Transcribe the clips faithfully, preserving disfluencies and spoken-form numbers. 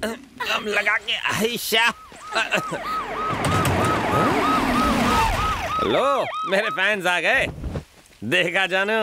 दम लगा के आयशा। लो मेरे फैंस आ गए, देखा जानो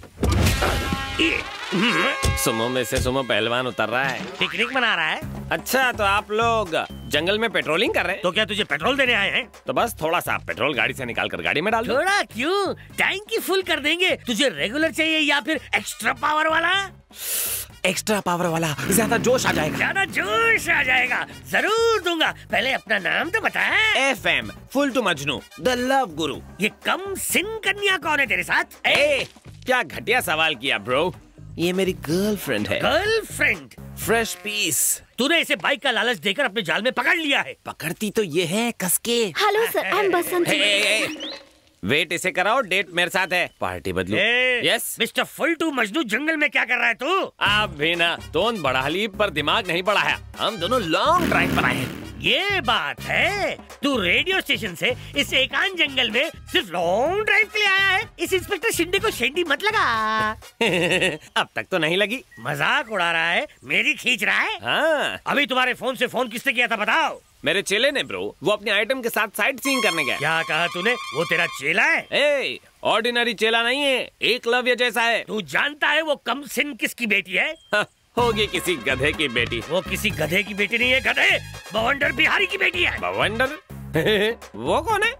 सुमो में से सुमो पहलवान उतर रहा है, पिकनिक मना रहा है। अच्छा तो आप लोग जंगल में पेट्रोलिंग कर रहे हैं? तो क्या तुझे पेट्रोल देने आए हैं? तो बस थोड़ा सा पेट्रोल गाड़ी से निकाल कर गाड़ी में डाल दो। थोड़ा क्यों, टैंकी फुल कर देंगे। तुझे रेगुलर चाहिए या फिर एक्स्ट्रा पावर वाला? एक्स्ट्रा पावर वाला, ज्यादा जोश आ जाएगा। ज्यादा जोश आ जाएगा, जरूर दूंगा। पहले अपना नाम तो बता। F M full to Majnu the love guru. ये कम सिन कन्या कौन है तेरे साथ? ए, क्या घटिया सवाल किया ब्रो, ये मेरी गर्लफ्रेंड है। गर्लफ्रेंड? Fresh piece. तूने इसे बाइक का लालच देकर अपने जाल में पकड़ लिया है। पकड़ती तो ये है कसके। Hello sir, I am Basanti. Wait इसे कराओ, डेट मेरे साथ है, पार्टी बदलो। Yes mister full to Majnu, जंगल में क्या कर रहा है तू? आप भी ना, टोन बढ़ा ली पर दिमाग नहीं बढ़ाया। हम दोनों लॉन्ग ड्राइव पर आए हैं। ये बात है, तू रेडियो स्टेशन से इस एकांत जंगल में सिर्फ लॉन्ग ड्राइव के लिए आया है। इस इंस्पेक्टर शिंदे को शेंडी मत लगा। अब तक तो नहीं लगी। मजाक उड़ा रहा है, मेरी खींच रहा है। हाँ। अभी तुम्हारे फोन से फोन किसने किया था बताओ? मेरे चेले ने ब्रो, वो अपने आइटम के साथ साइट सीइंग करने गया। क्या कहा तूने? वो तेरा चेला है? ए, ऑर्डिनरी चेला नहीं है, एक लव्य जैसा है। तू जानता है वो कम सिन किसकी बेटी है? हाँ, होगी किसी गधे की बेटी। वो किसी गधे की बेटी नहीं है, गधे बवंडर बिहारी की बेटी है। बवंडर? वो कौन है?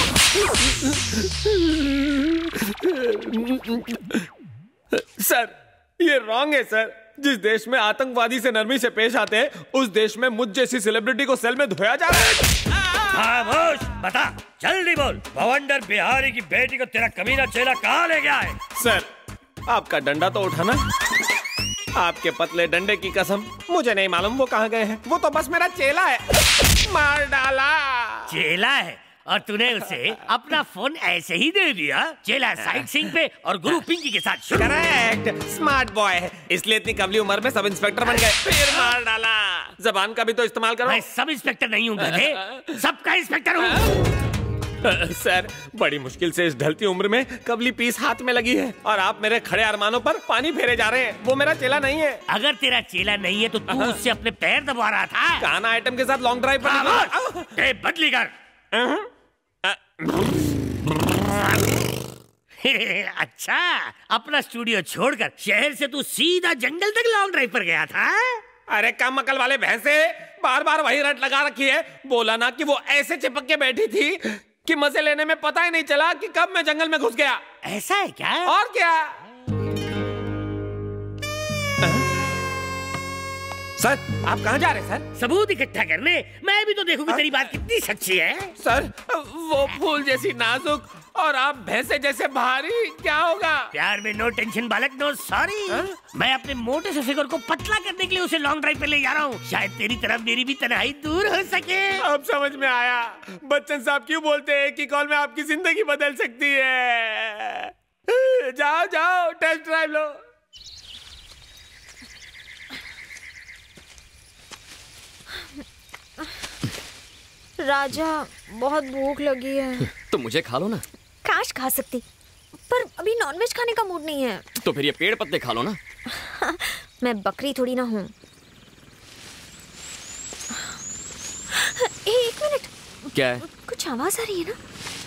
सर ये रॉन्ग है सर। जिस देश में आतंकवादी से नरमी से पेश आते हैं, उस देश में मुझ जैसी सेलिब्रिटी को सेल में धोया जा रहा है। खामोश, बता जल्दी बोल, बवंडर बिहारी की बेटी को तेरा कमीना चेला कहाँ ले गया है? सर आपका डंडा तो उठाना। आपके पतले डंडे की कसम, मुझे नहीं मालूम वो कहाँ गए हैं। वो तो बस मेरा चेला है, मार डाला। चेला है और तूने उसे अपना फोन ऐसे ही दे दिया? चेला साइट सीइंग पे और गुरु पिंकी के साथ। करेक्ट, स्मार्ट बॉय है, इसलिए इतनी कबली उम्र में सब इंस्पेक्टर बन गए। फिर मार डाला। जबान का भी तो इस्तेमाल करो। मैं सब इंस्पेक्टर नहीं हूँ गधे, सबका इंस्पेक्टर हूँ। सर बड़ी मुश्किल से इस ढलती उम्र में कबली पीस हाथ में लगी है और आप मेरे खड़े अरमानों पर पानी फेरे जा रहे हैं। वो मेरा चेला नहीं है। अगर तेरा चेला नहीं है तो तू उससे अपने पैर दबा रहा था। काना आइटम के साथ लॉन्ग ड्राइव पर टेप बदली कर। अच्छा, अपना स्टूडियो छोड़कर शहर से तू सीधा जंगल तक लॉन्ग ड्राइव पर गया था? अरे कम अकल वाले भैंसे, बार बार वही रट लगा रखी है। बोला ना कि वो ऐसे चिपक के बैठी थी कि मजे लेने में पता ही नहीं चला कि कब मैं जंगल में घुस गया। ऐसा है क्या? और क्या। सर आप कहाँ जा रहे हैं सर? सबूत इकट्ठा करने। मैं भी तो देखूं कि तेरी बात कितनी सच्ची है। सर वो फूल जैसी नाजुक और आप भैंसे जैसे भारी, क्या होगा? प्यार में नो टेंशन बालक, नो सॉरी। मैं अपने मोटे से फिगर को पतला करने के लिए उसे लॉन्ग ड्राइव पे ले जा रहा हूँ। शायद तेरी तरफ मेरी भी तन्हाई दूर हो सके। अब समझ में आया बच्चन साहब क्यों बोलते हैं कि कॉल में आपकी जिंदगी बदल सकती है। जाओ जाओ टेस्ट ड्राइव लो। राजा बहुत भूख लगी है। तो मुझे खा लो ना। काश खा सकती, पर अभी नॉनवेज खाने का मूड नहीं है। तो फिर ये पेड़ पत्ते खा लो ना। मैं बकरी थोड़ी ना हूँ। एक मिनट। क्या है? कुछ आवाज आ रही है ना?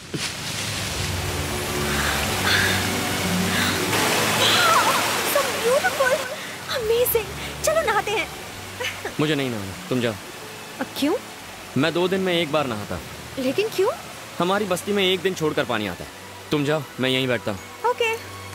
So beautiful, amazing। चलो नहाते हैं। मुझे नहीं नहाना, तुम जाओ। क्यों? मैं दो दिन में एक बार नहाता। लेकिन क्यों? हमारी बस्ती में एक दिन छोड़कर पानी आता है। तुम जाओ, मैं यहीं बैठता हूँ। ओके।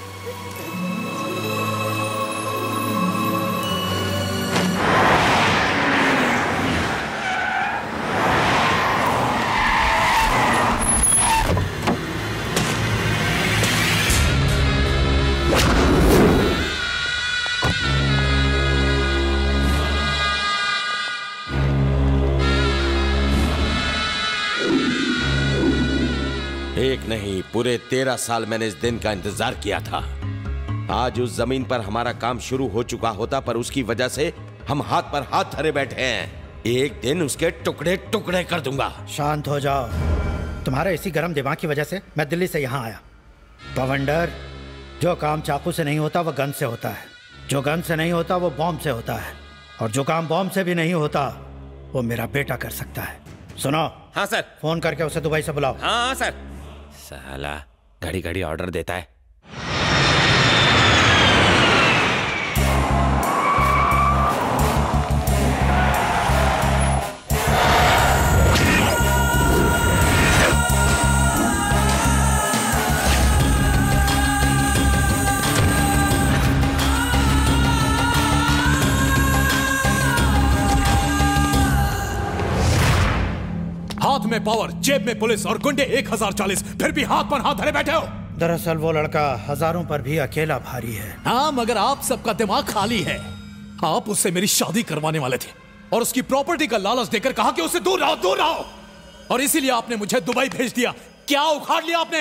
एक नहीं, पूरे तेरह साल मैंने इस दिन का इंतजार किया था। आज उस जमीन पर हमारा काम शुरू हो चुका होता, पर उसकी वजह से हम हाथ पर हाथ धरे बैठे हैं। एक दिन उसके टुकड़े टुकड़े कर दूंगा। शांत हो जाओ। तुम्हारे इसी गर्म दिमाग की वजह से मैं दिल्ली से यहाँ आया। बवंडर, जो काम चाकू से नहीं होता वो गन से होता है, जो गन से नहीं होता वो बॉम्ब से होता है। और जो काम बॉम्ब से भी नहीं होता वो मेरा बेटा कर सकता है। सुनो। हाँ सर। फोन करके उसे दुबई से बुलाओ। हाँ सर। साला घड़ी घड़ी ऑर्डर देता है। हाथ में पावर, जेब में पुलिस और गुंडे एक हजार चालीस, फिर भी हाथ पर हाथ धरे बैठे हो। दरअसल वो लड़का हजारों पर भी अकेला भारी है। हाँ, मगर आप सबका दिमाग खाली है। आप उससे मेरी शादी करवाने वाले थे और उसकी प्रॉपर्टी का लालच देकर कहा कि उससे दूर रहो, दूर रहो, और इसीलिए आपने मुझे दुबई भेज दिया। क्या उखाड़ लिया आपने?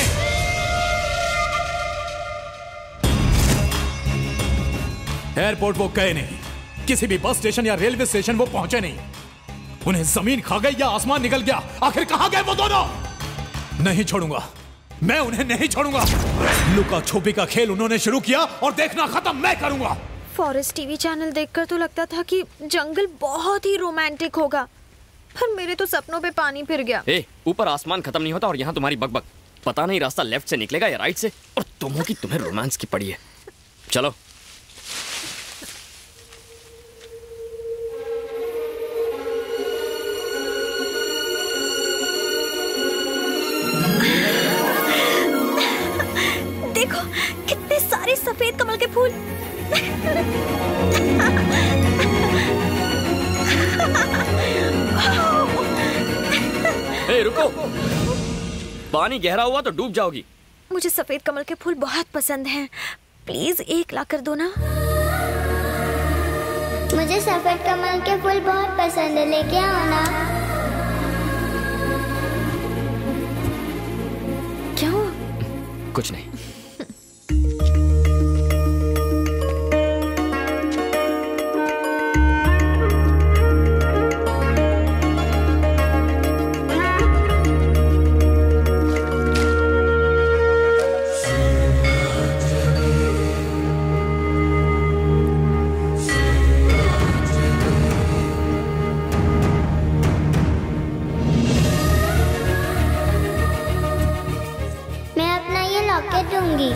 एयरपोर्ट वो गए नहीं, किसी भी बस स्टेशन या रेलवे स्टेशन वो पहुंचे नहीं। उन्हें जमीन खा गई या आसमान निकल गया, आखिर कहां गए वो दोनों? नहीं छोड़ूंगा, मैं उन्हें नहीं छोड़ूंगा। लुका छुपी का खेल उन्होंने शुरू किया और देखना खत्म मैं करूंगा। फॉरेस्ट टीवी चैनल देखकर तो लगता था कि जंगल बहुत ही रोमांटिक होगा, पर मेरे तो सपनों पे पानी फिर गया। ए, ऊपर आसमान खत्म नहीं होता और यहाँ तुम्हारी बकबक। पता नहीं रास्ता लेफ्ट से निकलेगा या राइट से, और तुम हो कि तुम्हें रोमांस की पड़ी है। चलो। देखो कितने सारे सफेद कमल के फूल। ए, रुको। पानी गहरा हुआ तो डूब जाओगी। मुझे सफेद कमल के फूल बहुत पसंद हैं। प्लीज एक ला कर दो ना। मुझे सफेद कमल के फूल बहुत पसंद है, लेके आओ ना। क्या हुआ? कुछ नहीं। दूंगी।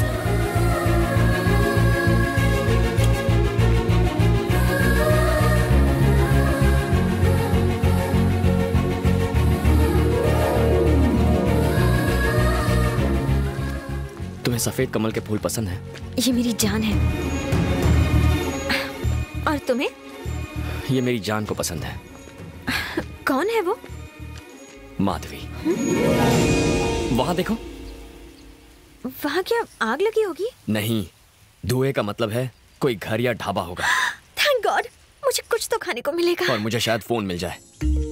तुम्हें सफेद कमल के फूल पसंद है? ये मेरी जान है। और तुम्हें? ये मेरी जान को पसंद है। कौन है वो? माधवी। वहां देखो। वहाँ क्या आग लगी होगी? नहीं, धुएं का मतलब है कोई घर या ढाबा होगा। थैंक गॉड, मुझे कुछ तो खाने को मिलेगा। और मुझे शायद फोन मिल जाए।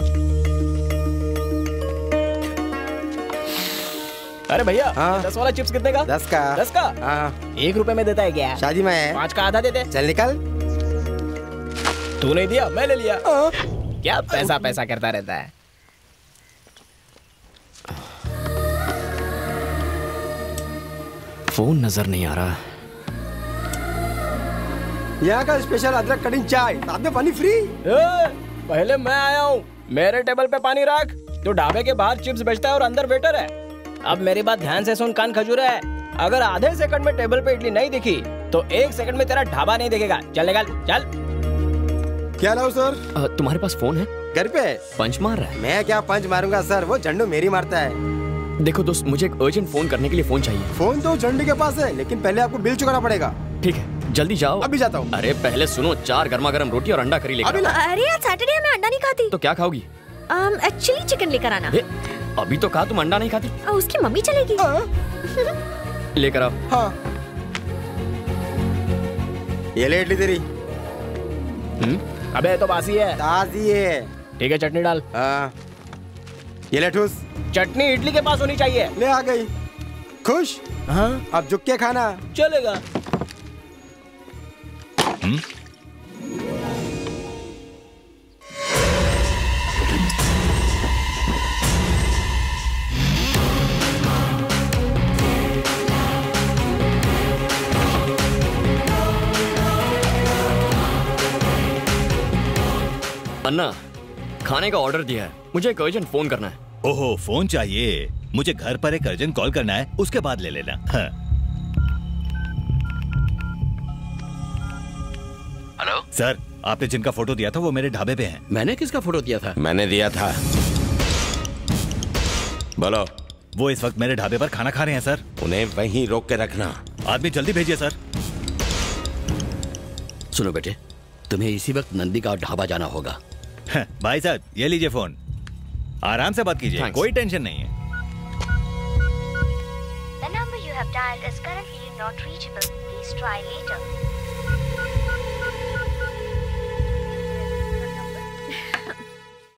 अरे भैया, हाँ? दस वाला चिप्स कितने का? दस का। दस का? हाँ। एक रुपए में देता है क्या? शादी में है। पाँच का आधा दे दे। चल निकल। तू नहीं दिया, मैं ले लिया। क्या पैसा पैसा करता रहता है। फोन नजर नहीं आ रहा। यहाँ का स्पेशल अदरक कटिंग चाय, साथ में पानी फ्री। ए, पहले मैं आया हूँ, मेरे टेबल पे पानी रख। तो ढाबे के बाहर चिप्स बेचता है और अंदर वेटर है। अब मेरी बात ध्यान से सुन, कान खजूर है। अगर आधे सेकंड में टेबल पे इडली नहीं दिखी तो एक सेकंड में तेरा ढाबा नहीं दिखेगा। चल निकल, चल। क्या लाऊं सर? आ, तुम्हारे पास फोन है? घर पे। पंच मार रहा है? मैं क्या पंच मारूंगा सर, वो झंडू मेरी मारता है। देखो दोस्त, मुझे एक अर्जेंट फोन करने के लिए फोन चाहिए। फोन तो झंडू के पास है, लेकिन पहले आपको बिल चुकाना पड़ेगा। ठीक है, जल्दी जाओ। अभी जाता हूँ। अरे पहले सुनो, चार गर्मा गर्म रोटी और अंडा करी लेकर। अरे आज सैटरडे है, मैं अंडा नहीं खाती। तो क्या खाओगी? एक्चुअली चिकन लेकर आना। अभी तो कहा तुम अंडा नहीं खाती। आ, उसकी मम्मी चलेगी। लेकर आओ। हाँ। ये ले इडली तेरी। हम्म? अबे तो बासी है। ताजी है। ठीक है, चटनी डाल। हाँ। ये ले ठूस। चटनी इडली के पास होनी चाहिए। ले आ गई। खुश? हाँ। अब झुक के खाना। चलेगा। हम्म? अन्ना, खाने का ऑर्डर दिया है, मुझे एक अर्जेंट फोन करना है। ओहो, फोन चाहिए? मुझे घर पर एक अर्जेंट कॉल करना है, उसके बाद ले लेना। हाँ। हेलो सर, आपने जिनका फोटो दिया था वो मेरे ढाबे पे हैं। मैंने किसका फोटो दिया था? मैंने दिया था। बोलो। वो इस वक्त मेरे ढाबे पर खाना खा रहे हैं सर। उन्हें वहीं रोक के रखना। आदमी जल्दी भेजिए सर। सुनो बेटे, तुम्हें इसी वक्त नंदी का ढाबा जाना होगा। भाई साहब, ये लीजिए फोन, आराम से बात कीजिए, कोई टेंशन नहीं है। The number you have dialed is currently not reachable. Please try later.